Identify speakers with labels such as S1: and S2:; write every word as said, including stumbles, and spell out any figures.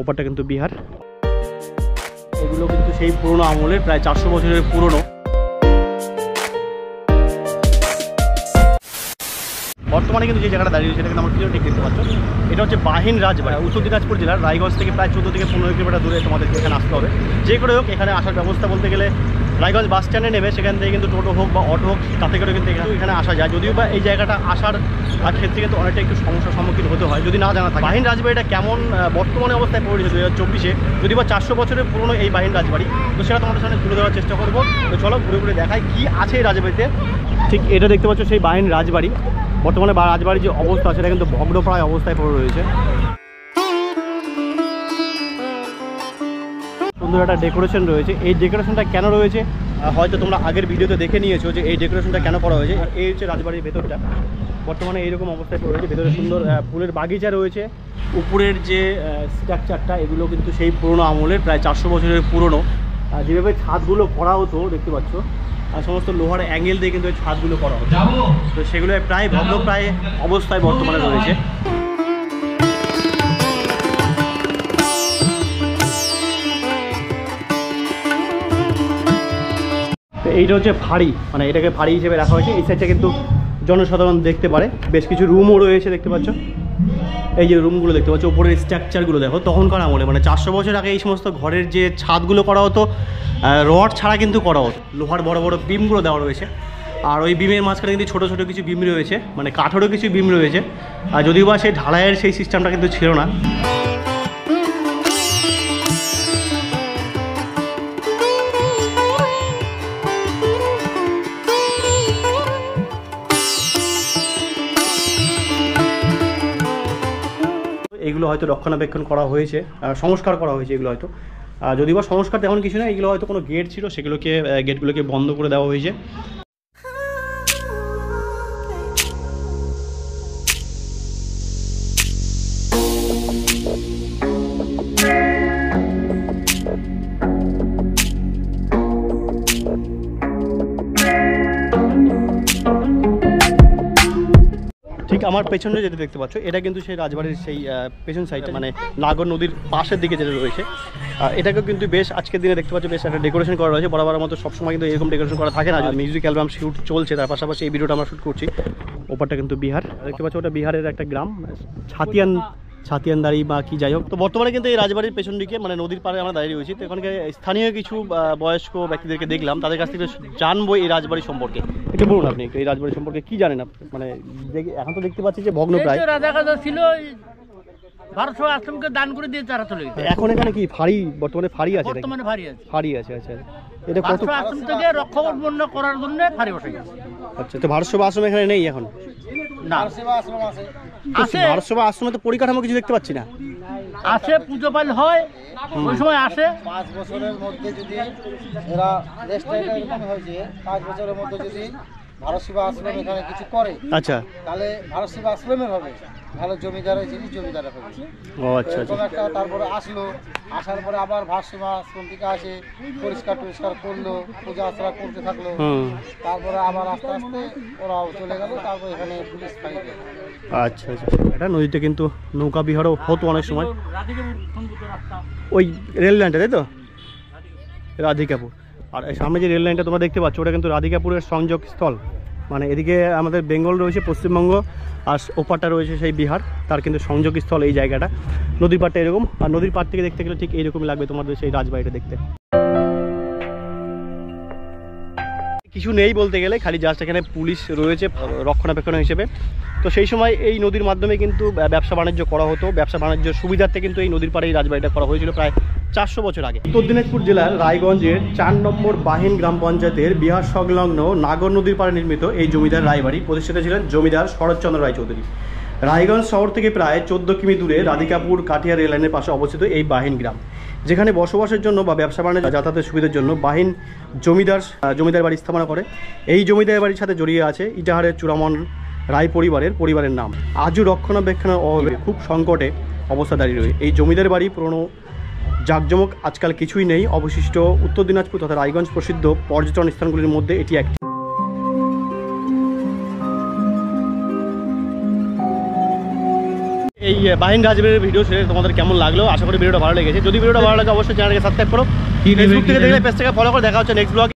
S1: ওপারটা কিন্তু বিহার। এগুলো কিন্তু সেই পুরনো আমলের, প্রায় চারশো বছরের পুরনো। বর্তমানে কিন্তু যে জায়গাটা দাঁড়িয়ে সেটা কিন্তু আমার কিছু ঠিক দেখতে পাচ্ছ, এটা হচ্ছে বাহিন রাজবাড়ি, উত্তর দিনাজপুর জেলার রায়গঞ্জ থেকে প্রায় চোদ্দো থেকে পনেরো কিলোমিটার দূরে তোমাদেরকে এখানে আসতে হবে। যে করে হোক এখানে আসার ব্যবস্থা বলতে গেলে রায়গঞ্জ বাস স্ট্যান্ডে নেবে, সেখান থেকে কিন্তু টোটো হোক বা অটো হোক তাতে করে কিন্তু এখানে আসা যায়। যদিও বা এই জায়গাটা আসার ক্ষেত্রে কিন্তু অনেকটা একটু সমস্যার সম্মুখীন হতে হয় যদি না জানা থাকে। বাহিন রাজবাড়িটা কেমন বর্তমানে অবস্থায় পড়েছে দু হাজার চব্বিশে, যদি বা চারশো বছরের পুরনো এই বাহিন রাজবাড়ি, তো সেটা তোমাদের সামনে তুলে দেওয়ার চেষ্টা করবো। তো চলো ঘুরে ঘুরে দেখাই কী আছে এই রাজবাড়িতে। ঠিক এটা দেখতে পাচ্ছ সেই বাহিন রাজবাড়ি। বর্তমানে রাজবাড়ির যে অবস্থা সেটা কিন্তু ভগ্নপ্রায় অবস্থায় পড়ে রয়েছে। সুন্দর একটা ডেকোরেশন রয়েছে। এই ডেকোরেশনটা কেন রয়েছে হয়তো তোমরা আগের ভিডিওতে দেখে নিয়েছো যে এই ডেকোরেশনটা কেন করা হয়েছে। এই হচ্ছে রাজবাড়ির ভেতরটা, বর্তমানে এইরকম অবস্থায় পড়ে রয়েছে। ভেতরে সুন্দর ফুলের বাগিচা রয়েছে। উপরের যে স্ট্রাকচারটা এগুলো কিন্তু সেই পুরনো আমলের, প্রায় চারশো বছরের পুরনো। যেভাবে ছাদগুলো করা হতো দেখতে পাচ্ছ, আর সমস্ত লোহার অ্যাঙ্গেল দিয়ে কিন্তু ওই ছাদগুলো করা হতো, তো সেগুলো প্রায় ভগ্নপ্রায় অবস্থায় বর্তমানে রয়েছে। তো এইটা হচ্ছে ফাঁড়ি, মানে এটাকে ফাঁড়ি হিসেবে রাখা হয়েছে। এই সাইডটা কিন্তু জনসাধারণ দেখতে পারে। বেশ কিছু রুমও রয়েছে দেখতে পাচ্ছ। এই যে রুমগুলো দেখতে পাচ্ছ, উপরের স্ট্রাকচারগুলো দেখো তখনকার আমলে, মানে চারশো বছর আগে এই সমস্ত ঘরের যে ছাদগুলো করা হতো রড ছাড়া কিন্তু করা হতো। লোহার বড় বড় বিমগুলো দেওয়া রয়েছে, আর ওই বিমের মাঝখানে কিন্তু ছোটো ছোটো কিছু বিম রয়েছে, মানে কাঠেরও কিছু বিম রয়েছে। আর যদিও বা সেই ঢালাইয়ের সেই সিস্টেমটা কিন্তু ছিল না। এগুলো হয়তো রক্ষণাবেক্ষণ করা হয়েছে, সংস্কার করা হয়েছে এগুলো হয়তো। যদিও বা সংস্কার তেমন কিছু না, এগুলো হয়তো কোনো গেট ছিল, সেগুলোকে গেটগুলোকে বন্ধ করে দেওয়া হয়েছে। ঠিক আমার পেছনে যেটা দেখতে পাচ্ছ এটা কিন্তু সেই রাজবাড়ির সেই পেছন সাইডটা, মানে নাগর নদীর পাশের দিকে যেটা রয়েছে। এটাকেও কিন্তু বেশ আজকের দিনে দেখতে পাচ্ছ বেশ একটা ডেকোরেশন করা রয়েছে। বরাবর মতো সবসময় কিন্তু এরকম ডেকোরেশন করা থাকে না। মিউজিক অ্যালবাম শ্যুট চলছে, তার পাশাপাশি এই ভিডিওটা আমরা শ্যুট করছি। ওপারটা কিন্তু বিহার দেখতে পাচ্ছ, ওটা বিহারের একটা গ্রাম ছাতিয়ান ছাতিয়ানদারি বা কি যাই হোক। তো বর্তমানে কিন্তু এই রাজবাড়ির পেছন দিকে মানে নদীর পাড়ে আমরা দাঁড়িয়ে রয়েছি। তো এখানকার স্থানীয় কিছু বয়স্ক ব্যক্তিদেরকে দেখলাম, তাদের কাছ থেকে জানবো এই রাজবাড়ি সম্পর্কে। একটু বলুন আপনি এই রাজবাড়ি সম্পর্কে কি জানেন আপনি? মানে এখন তো দেখতে পাচ্ছি যে ভগ্নপ্রায়।
S2: রাজা কাজা ছিল, ভারতীয় আশ্রমকে দান করে দিয়ে তারা চলে গেছে।
S1: এখন এখানে কি ফাঁড়ি, বর্তমানে ফাঁড়ি আছে?
S2: বর্তমানে ফাঁড়ি আছে।
S1: ফাঁড়ি আছে, আচ্ছা। এটা কত
S2: আশ্রম থেকে রক্ষণাবেক্ষণ করার জন্য ফাঁড়ি বসে গেছে।
S1: আচ্ছা, তো ভারত সেবা আশ্রম এখানে নেই এখন?
S2: না, সেবা আশ্রম আছে। আছে
S1: ভারত সেবা আশ্রমে তো পরিকাঠামো কিছু দেখতে পাচ্ছি না।
S2: আছে, পুজো পাল হয় ওই সময় আসে।
S3: পাঁচ বছরের মধ্যে যদি এরা রেস্টটা এরকম হয়েছে, পাঁচ বছরের মধ্যে যদি ভারত সেবা আশ্রম এখানে কিছু করে,
S1: আচ্ছা,
S3: তাহলে ভারত সেবা আশ্রমের হবে, তাহলে জমিদারের জিনিস জমিদারে হবে।
S1: ও আচ্ছা আচ্ছা।
S3: একটা তারপরে আসলো, আসার পরে আবার ভারত সেবা আশ্রম থেকে আসে, পরিষ্কার টরিষ্কার করলো, পূজা আশ্রা করতে থাকলো, তারপরে আবার আস্তে আস্তে ওরাও চলে গেল। তারপর এখানে পুলিশ পাই গেল।
S1: আচ্ছা আচ্ছা। এটা নদীতে কিন্তু নৌকা বিহারও হতো অনেক সময়, ওই রেল লাইনটা, তাই তো? রাধিকাপুর। আর সামনে যে রেল লাইনটা তোমরা দেখতে পাচ্ছ ওটা কিন্তু রাধিকাপুরের সংযোগ স্থল। মানে এদিকে আমাদের বেঙ্গল রয়েছে, পশ্চিমবঙ্গ, আর ওপারটা রয়েছে সেই বিহার, তার কিন্তু সংযোগ স্থল এই জায়গাটা। নদীর পাড়টা এরকম, আর নদীর পাড় থেকে দেখতে গেলে ঠিক এইরকমই লাগবে তোমাদের সেই রাজবাড়িটা দেখতে। কিছু নেই বলতে গেলে, খালি জাস্ট এখানে পুলিশ রয়েছে রক্ষণাবেক্ষণ হিসেবে। তো সেই সময় এই নদীর মাধ্যমে কিন্তু ব্যবসা বাণিজ্য করা হতো। ব্যবসা বাণিজ্য সুবিধার্থে কিন্তু এই নদীর পাড়ে এই রাজবাড়িটা করা হয়েছিল প্রায় চারশো বছর আগে। উত্তর দিনাজপুর জেলার রায়গঞ্জের চার নম্বর বাহিন গ্রাম পঞ্চায়েতের বিহার সংলগ্ন নাগর নদীর পাড়ে নির্মিত এই জমিদার রায়বাড়ি প্রতিষ্ঠাতা ছিলেন জমিদার শরৎচন্দ্র রায়চৌধুরী। রায়গঞ্জ শহর থেকে প্রায় চোদ্দ কিমি দূরে রাধিকাপুর কাঠিয়া রেল লাইনের পাশে অবস্থিত এই বাহিন গ্রাম, যেখানে বসবাসের জন্য বা ব্যবসা বাণিজ্য যাতায়াতের সুবিধার জন্য বাহিন জমিদার জমিদার বাড়ি স্থাপনা করে। এই জমিদার বাড়ির সাথে জড়িয়ে আছে ইটাহারের চূড়ামন রায় পরিবারের পরিবারের নাম। আজও রক্ষণাবেক্ষণের অভাবে খুব সংকটে অবস্থা দাঁড়িয়ে রয়েছে এই জমিদার বাড়ি। পুরনো জাঁকজমক আজকাল কিছুই নেই, অবশিষ্ট উত্তর দিনাজপুর তথা রায়গঞ্জ প্রসিদ্ধ পর্যটন স্থানগুলির মধ্যে এটি একটি। এই বাহিন রাজবীরের ভিডিও ছেড়ে তোমাদের কেমন লাগলো, আশা করি ভিডিওটা ভালো লেগেছে। যদি ভিডিওটা ভালো লাগে অবশ্যই চ্যানেলকে সাবস্ক্রাইব করো, ফেসবুক থেকে দেখলে পেজটাকে ফলো করে দেখা হচ্ছে নেক্সট ব্লগ।